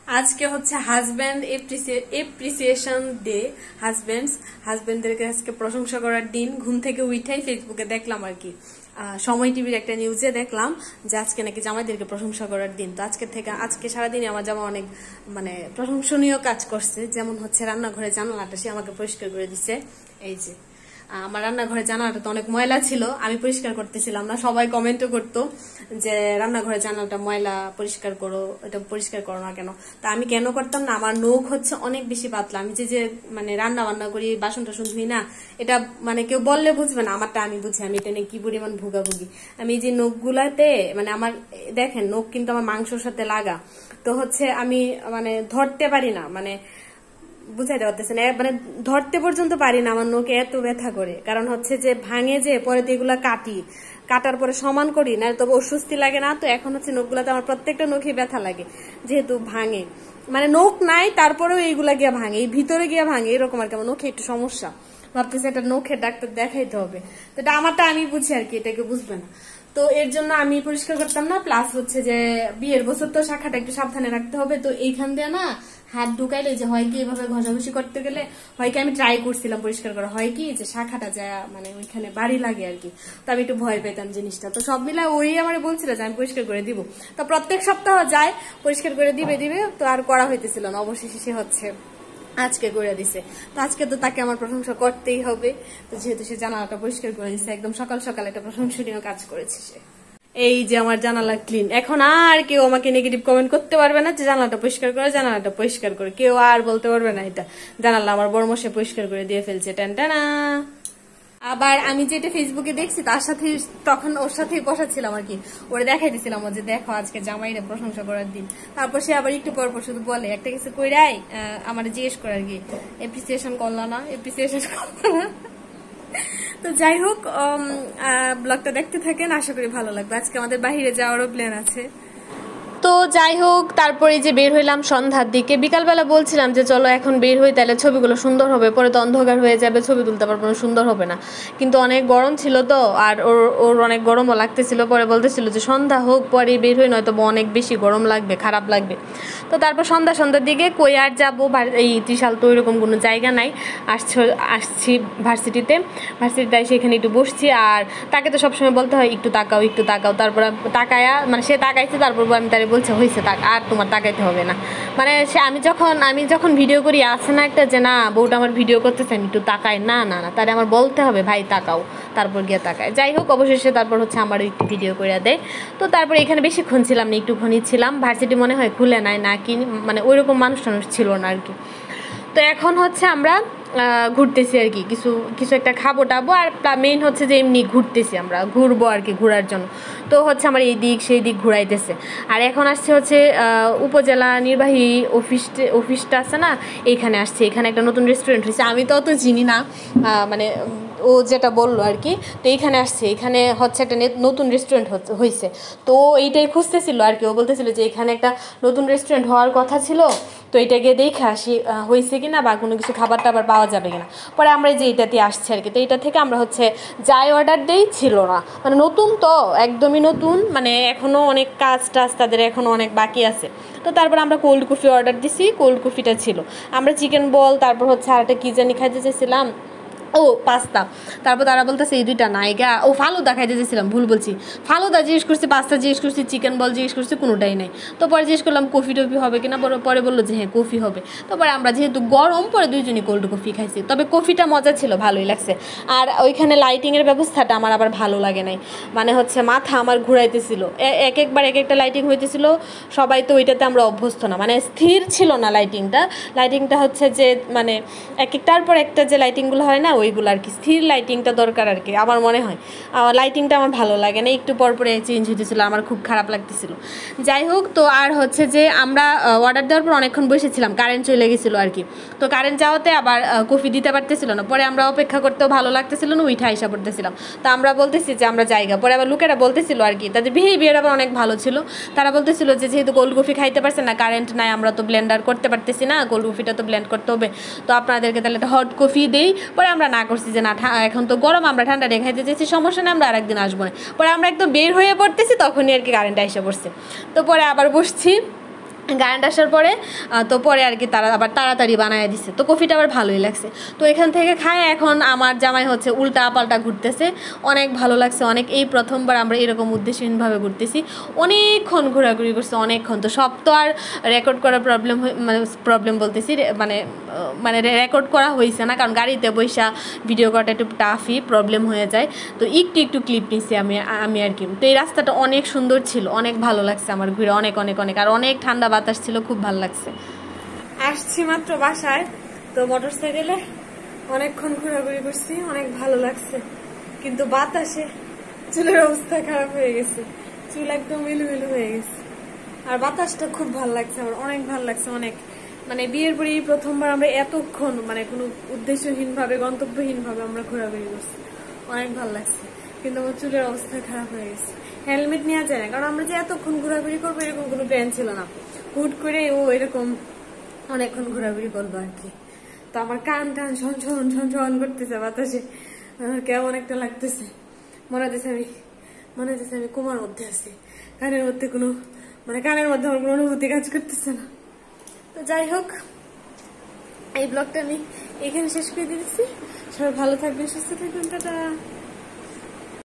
আজকে হচ্ছে husband appreciation day. হাজব্যান্ডদেরকে আজকে প্রশংসা করার দিন। ঘুম থেকে উঠাই ফেসবুকে দেখলাম আর কি, সময় টিভির একটা নিউজে দেখলাম যে আজকে নাকি জামাইদেরকে প্রশংসা করার দিন। তো আজকে সারাদিনই আমার জামা অনেক প্রশংসনীয় কাজ করছে। যেমন হচ্ছে রান্নাঘরে জানালাটা সে আমাকে পরিষ্কার করে দিছে। এই যে আমার রান্নাঘরে জানালাটা তো অনেক ময়লা ছিল, আমি পরিষ্কার করতেছিলাম না। সবাই কমেন্টও করতো যে রান্নাঘরে জানালাটা ময়লা, পরিষ্কার করো, এটা পরিষ্কার করো না কেন। তা আমি কেন করতাম না, আমার নখ হচ্ছে অনেক বেশি পাতলা। আমি যে রান্না বান্না করি, বাসন টাসন ধুই না, এটা কেউ বললে বুঝবে না, আমারটা আমি বুঝি। আমি এটা নিয়ে কি পরিমাণ ভুগাভুগি। আমি যে নখগুলাতে আমার দেখেন, নখ কিন্তু আমার মাংসর সাথে লাগা। তো হচ্ছে আমি ধরতে পারি না, বুঝাইতে পারতেছে না, ধরতে পর্যন্ত পারি না। আমার নখে এত ব্যথা করে, কারণ হচ্ছে যে ভাঙে, যে পরে তো এগুলা কাটার পরে সমান করি না, তবে অস্বস্তি লাগে না। তো এখন হচ্ছে নখগুলাতে আমার প্রত্যেকটা নখে ব্যথা লাগে, যেহেতু ভাঙে। নখ নাই তারপরেও এইগুলা গিয়া ভাঙে, এই ভিতরে গিয়া ভাঙে, এরকম আর কি। আমার নখে একটু সমস্যা, ভাবতেছে এটা নখের ডাক্তার দেখাইতে হবে। তো এটা আমারটা আমি বুঝি আর কি, এটাকে বুঝবে না। তো এর জন্য আমি পরিষ্কার করতাম না। প্লাস হচ্ছে যে বিয়ের বছর তো শাখাটা একটু সাবধানে রাখতে হবে। তো এইখান দিয়ে না হাত ঢুকাইলে যে হয় কি, এভাবে ঘষাঘষি করতে গেলে হয় কি, আমি ট্রাই করছিলাম পরিষ্কার করা, হয় কি যে শাখাটা যায় ওইখানে বাড়ি লাগে আর কি। তো আমি একটু ভয় পেতাম জিনিসটা। তো সব মিলায় ওই আমার বলছিল যে আমি পরিষ্কার করে দিব। তো প্রত্যেক সপ্তাহ যায় পরিষ্কার করে দিবে। তো আর করা হইতেছিল না, অবশেষে সে হচ্ছে আজকে করে দিছে। তো আজকে তো তাকে আমার প্রশংসা করতেই হবে। তো যেহেতু সে জানালাটা পরিষ্কার করে দিছে, একদম সকাল সকাল একটা প্রশংসনীয় কাজ করেছে সে। এই যে আমার জানালা ক্লিন। এখন আর কেউ আমাকে নেগেটিভ কমেন্ট করতে পারবে না যে জানালাটা পরিষ্কার করে, কেউ আর বলতে পারবে না এটা জানালা আমার বড় মশাই পরিষ্কার করে দিয়ে ফেলছে। টানটানা। আবার আমি যেটা ফেসবুকে দেখছি তার সাথে, তখন ওর সাথেই বসা ছিলাম আর কি, ওরে দেখাই দিছিলাম যে দেখো আজকে জামাইরে প্রশংসা করার দিন। তারপর সে আবার একটু পর শুধু বলে একটা কিছু কইরাই আমার জিজ্ঞেস করে আর কি, এপ্রিসিয়েশন করলা না। তো যাই হোক, ব্লগটা দেখতে থাকেন, আশা করি ভালো লাগবে। আজকে আমাদের বাহিরে যাওয়ারও প্ল্যান আছে। তো যাই হোক, তারপরে যে বের হইলাম সন্ধ্যার দিকে। বিকালবেলা বলছিলাম যে চলো এখন বের হই, তাহলে ছবিগুলো সুন্দর হবে, পরে তো অন্ধকার হয়ে যাবে, ছবি তুলতে পারবো না, সুন্দর হবে না। কিন্তু অনেক গরম ছিল তো, আর ওর অনেক গরমও লাগতেছিল। পরে বলতেছিল যে সন্ধ্যা হোক পরে বের হই, নয়তো অনেক বেশি গরম লাগবে, খারাপ লাগবে। তো তারপর সন্ধ্যার দিকে কই আর যাবো, এই ত্রিশাল তো ওইরকম কোনো জায়গা নাই। আসছি ভার্সিটিতে সেখানে একটু বসছি। আর তাকে তো সবসময় বলতে হয় একটু তাকাও। তারপর তাকায়া সে তাকাইছে, তারপর আমি তারে বলছে হয়েছে তাক, আর তোমার তাকাইতে হবে না। আমি যখন ভিডিও করি আসে না একটা যে না বউটা আমার ভিডিও করতেছে, আমি একটু তাকাই না, তারে আমার বলতে হবে ভাই তাকাও, তারপর গিয়ে তাকায়। যাই হোক, অবশেষে তারপর হচ্ছে আমার একটু ভিডিও করে দেয়। তো তারপর এখানে বেশিক্ষণ ছিলাম না, একটুখানি ছিলাম। ভার্সিটি মনে হয় খুলে নাই না কি, ওইরকম মানুষ ছিল না আর কি। তো এখন হচ্ছে আমরা ঘুরতেছি আর কি, কিছু একটা খাবো টাবো। আর মেইন হচ্ছে যে এমনি আমরা ঘুরবো আর কি, ঘোরার জন্য। তো হচ্ছে আমার এই দিক সেই দিক ঘুরাইতেছে। আর এখন আসছে হচ্ছে উপজেলা নির্বাহী অফিসটা আছে না, এইখানে আসছে। এখানে একটা নতুন রেস্টুরেন্ট হয়েছে, আমি তো অত চিনি না, ও যেটা বললো আর কি। তো এইখানে আসছে, এখানে হচ্ছে একটা নতুন রেস্টুরেন্ট হয়েছে। তো এইটাই খুঁজতেছিল আর কি। ও বলতেছিল যে এখানে একটা নতুন রেস্টুরেন্ট হওয়ার কথা ছিল, তো এটা গিয়ে দেখে আসি হয়েছে কিনা, বা কোনো কিছু খাবার টাবার পাওয়া যাবে কিনা। পরে আমরা যে এইটাতে আসছি আর কি। তো এইটা থেকে আমরা হচ্ছে যাই অর্ডার দেই, ছিল না, নতুন তো, একদমই নতুন, এখনও অনেক কাজ টাজ তাদের এখনও অনেক বাকি আছে। তো তারপর আমরা কোল্ড কফি অর্ডার দিছি, কোল্ড কফিটা ছিল। আমরা চিকেন বল, তারপর হচ্ছে আরেকটা কী জানি খাইতে চেয়েছিলাম, পাস্তা। তারপর তারা বলতেছে এই দুইটা নাইগা, ফালুদা খাইতে চেয়েছিলাম, ভুল বলছি। ফালুদা জিজ্ঞেস করছি, পাস্তা জিজ্ঞেস করছি, চিকেন বল জিজ্ঞেস করছি, কোনোটাই নাই। তো পরে জিজ্ঞেস করলাম কফি টফি হবে কিনা, পরে বললো যে হ্যাঁ কফি হবে। তো পরে আমরা যেহেতু গরম, পরে দুইজনই কোল্ড কফি খাইছি। তবে কফিটা মজা ছিল, ভালোই লাগছে। আর ওইখানে লাইটিংয়ের ব্যবস্থাটা আমার আবার ভালো লাগে নাই, হচ্ছে মাথা আমার ঘুরাইতেছিল, একবার এক একটা লাইটিং হইতেছিল। সবাই তো ওইটাতে আমরা অভ্যস্ত না, স্থির ছিল না লাইটিংটা হচ্ছে যে এক একটার পর একটা যে লাইটিংগুলো হয় না, ওইগুলো আর কি, স্থির লাইটিংটা দরকার আর কি। আমার মনে হয় লাইটিংটা আমার ভালো লাগে না, একটু পর পরে চেঞ্জ হইতেছিল, আমার খুব খারাপ লাগতেছিল। যাই হোক, তো আর হচ্ছে যে আমরা অর্ডার দেওয়ার পর অনেকক্ষণ বসেছিলাম, কারেন্ট চলে গেছিলো আর কি। তো কারেন্ট যাওয়াতে আবার কফি দিতে পারতেছিল না। পরে আমরা অপেক্ষা করতেও ভালো লাগতেছিল না, উঠে আইসা পড়তেছিলাম। তো আমরা বলতেছি যে আমরা জায়গা, পরে আবার লোকেরা বলতেছিল আর কি, তাদের বিহেভিয়ার আবার অনেক ভালো ছিল। তারা বলতেছিল যে যেহেতু কোল্ড কফি খাইতে পারছে না, কারেন্ট নাই, আমরা তো ব্লেন্ডার করতে পারতেছি না, কোল্ড কফিটা তো ব্লেন্ড করতে হবে, তো আপনাদেরকে তাহলে একটা হট কফি দেই। পরে আমরা না করছি যে না, এখন তো গরম, আমরা ঠান্ডা রেখে খাইতে চাইছি, সমস্যা নেই, আমরা আরেকদিন আসবো না। পরে আমরা একদম বের হয়ে পড়তেছি, তখনই আর কি কারেন্ট এসে পড়ছে। তো পরে আবার বসছি, কারেন্ট আসার পরে তো পরে আর কি তারা আবার তাড়াতাড়ি বানায় দিছে, তো কফিটা আবার ভালোই লাগছে। তো এখান থেকে খায় এখন আমার জামাই হচ্ছে উল্টা পাল্টা ঘুরতেছে, অনেক ভালো লাগছে অনেক। এই প্রথমবার আমরা এরকম উদ্দেশ্যহীনভাবে ঘুরতেছি, অনেকক্ষণ ঘোরাঘুরি করছে অনেকক্ষণ। তো সব তো আর রেকর্ড করার প্রবলেম বলতেছি মানে রেকর্ড করা হয়েছে না, কারণ গাড়িতে বৈশা ভিডিও করাটা একটু টাফই প্রবলেম হয়ে যায়। তো একটু ক্লিপ নিছি আমি আর কি। তো এই রাস্তাটা অনেক সুন্দর ছিল, অনেক ভালো লাগছে আমার ঘুরে, অনেক আর অনেক ঠান্ডা বাতাস ছিল, খুব ভালো লাগছে। আসছি মাত্র বাসায়, তো মোটর সাইকেলে অনেকক্ষণ ঘোরাঘুরি করছি, অনেক ভালো লাগছে, কিন্তু বাতাসে চুলের অবস্থা খারাপ হয়ে গেছে, চুল একদম ইলুমিলু হয়ে গেছে। আর বাতাসটা খুব ভালো লাগছে আমার, অনেক ভালো লাগছে অনেক। মানে বিয়ের পরে প্রথমবার আমরা এতক্ষণ মানে কোনো উদ্দেশ্যহীন ভাবে গন্তব্যহীন ভাবে আমরা ঘোরাঘুরি করছি, অনেক ভালো লাগছে। কিন্তু আমার চুলের অবস্থা খারাপ হয়ে গেছে। হেলমেট নেওয়া যায় না, কারণ আমরা যে এতক্ষণ ঘোরাঘুরি করবো এরকম কোনো প্ল্যান ছিল না, হুট করে ও এরকম অনেকক্ষণ ঘোরাঘুরি করবো আর কি। তো আমার কান টান ঝনঝন করতেছে বাতাসে, কেমন একটা লাগতেছে, মনে হচ্ছে আমি কোমার মধ্যে আছি, কানের মধ্যে কোনো কানের মধ্যে আমার কোনো অনুভূতি কাজ করতেছে না। তো যাই হোক, এই ব্লগটা আমি এখানে শেষ করে দিচ্ছি। সবাই ভালো থাকবেন, সুস্থ থাকবেন, টাটা।